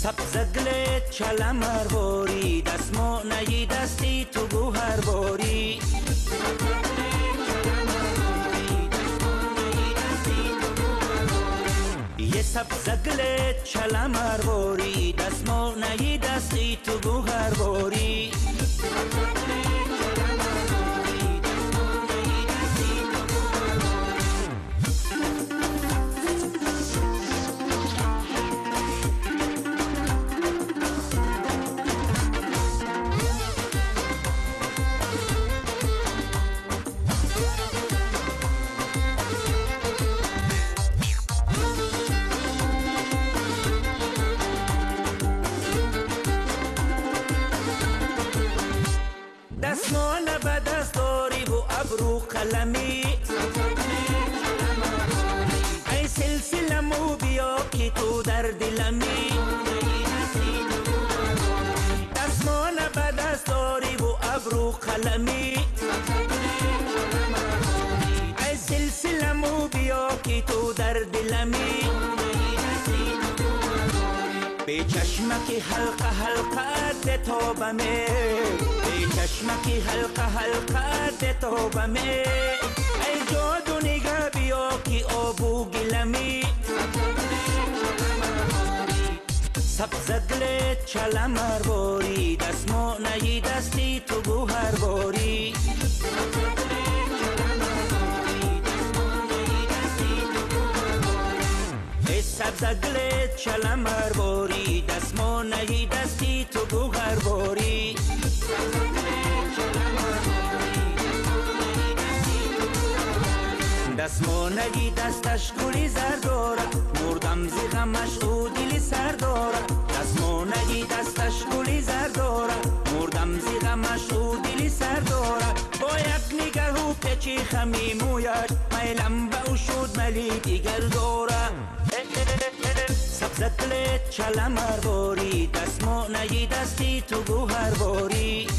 سبزگلت چلمر باری دستمو نهی دستی تو گوهر باری یه سبزگلت چلمر باری دستمو نهی دستی تو گوهر باری دستمان به دست داری و ابرو قلمی ای سلسلمو بیا که تو در دلمی دستمان به دست داری و ابرو قلمی ای سلسلمو بیا که تو در دلمی به چشمکی حلقه حلقه ده توبمه به چشمکی حلقه حلقه ده توبمه ای جادو نگه بیا که آبو گلمی سبزگلت چلمر باری دستمو نهی دستی تو گوهر باری سبزگلت چلمر باری دستمو نهی دستی تو گوهر باری دستمو نهی دستش گلی زر داره مردم زی غمش او دلی سر داره دستمو نهی دستش گلی زر داره مردم زی غمش او دلی سر داره با یک نگه و پچی خمی مویش میلم به او شد ملی دیگر داره سبزگلت چلمر باری دستمو نهی دستی تو گوهر باری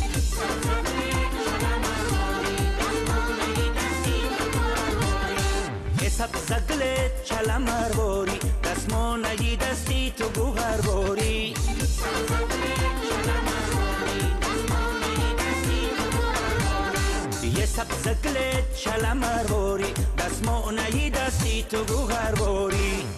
سبزگلت چلمر باری دستمو نهی دستی تو گوهر باری یه سبزگلت چلمر باری دستمو نهی دستی تو گوهر باری